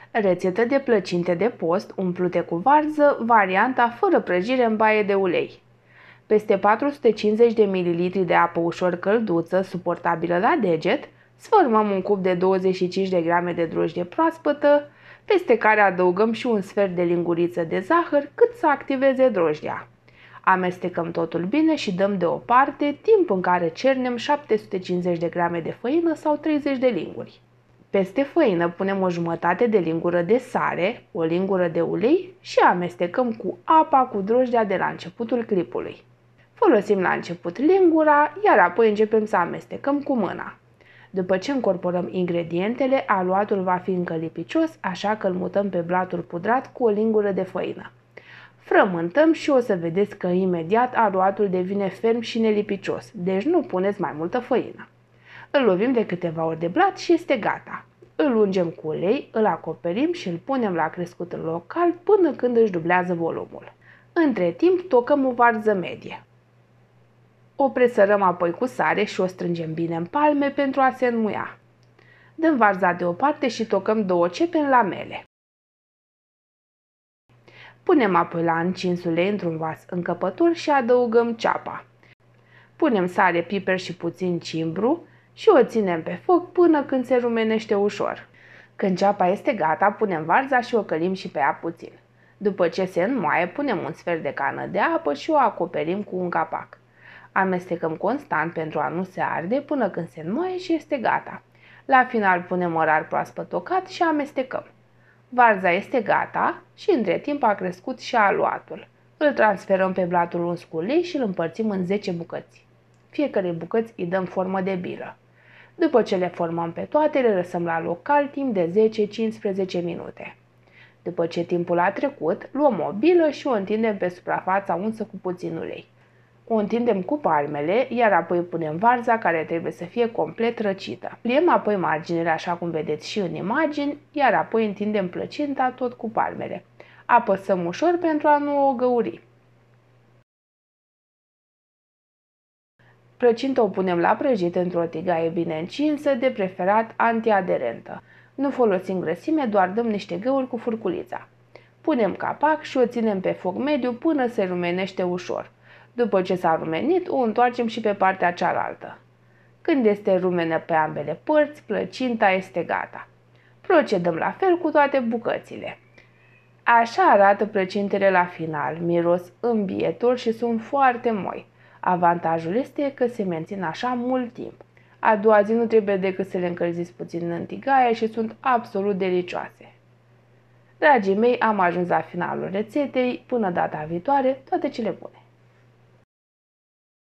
Rețetă de plăcinte de post umplute cu varză, varianta fără prăjire în baie de ulei. Peste 450 de ml de apă ușor călduță, suportabilă la deget, sfărmăm un cup de 25 de grame de drojdie proaspătă, peste care adăugăm și un sfert de linguriță de zahăr cât să activeze drojdia. Amestecăm totul bine și dăm deoparte, timp în care cernem 750 de grame de făină sau 30 de linguri. Peste făină punem o jumătate de lingură de sare, o lingură de ulei și amestecăm cu apa cu drojdia de la începutul clipului. Folosim la început lingura, iar apoi începem să amestecăm cu mâna. După ce încorporăm ingredientele, aluatul va fi încă lipicios, așa că îl mutăm pe blatul pudrat cu o lingură de făină. Frământăm și o să vedeți că imediat aluatul devine ferm și nelipicios, deci nu puneți mai multă făină. Îl lovim de câteva ori de blat și este gata. Îl ungem cu ulei, îl acoperim și îl punem la crescut în loc cald până când își dublează volumul. Între timp tocăm o varză medie. O presărăm apoi cu sare și o strângem bine în palme pentru a se înmuia. Dăm varza deoparte și tocăm 2 cepe în lamele. Punem apoi la încins ulei într-un vas încăpător și adăugăm ceapa. Punem sare, piper și puțin cimbru și o ținem pe foc până când se rumenește ușor. Când ceapa este gata, punem varza și o călim și pe ea puțin. După ce se înmoaie, punem un sfert de cană de apă și o acoperim cu un capac. Amestecăm constant pentru a nu se arde până când se înmoaie și este gata. La final punem mărar proaspăt tocat și amestecăm. Varza este gata și între timp a crescut și aluatul. Îl transferăm pe blatul uns cu ulei și îl împărțim în 10 bucăți. Fiecare bucăți îi dăm formă de bilă. După ce le formăm pe toate, le lăsăm la loc cald timp de 10-15 minute. După ce timpul a trecut, luăm o bilă și o întindem pe suprafața unsă cu puțin ulei. O întindem cu palmele, iar apoi punem varza care trebuie să fie complet răcită. Pliem apoi marginile așa cum vedeți și în imagini, iar apoi întindem plăcinta tot cu palmele. Apăsăm ușor pentru a nu o găuri. Plăcinta o punem la prăjit într-o tigaie bine încinsă, de preferat antiaderentă. Nu folosim grăsime, doar dăm niște găuri cu furculița. Punem capac și o ținem pe foc mediu până se rumenește ușor. După ce s-a rumenit, o întoarcem și pe partea cealaltă. Când este rumenă pe ambele părți, plăcinta este gata. Procedăm la fel cu toate bucățile. Așa arată plăcintele la final, miros îmbietor și sunt foarte moi. Avantajul este că se mențin așa mult timp. A doua zi nu trebuie decât să le încălziți puțin în tigaie și sunt absolut delicioase. Dragii mei, am ajuns la finalul rețetei. Până data viitoare, toate cele bune!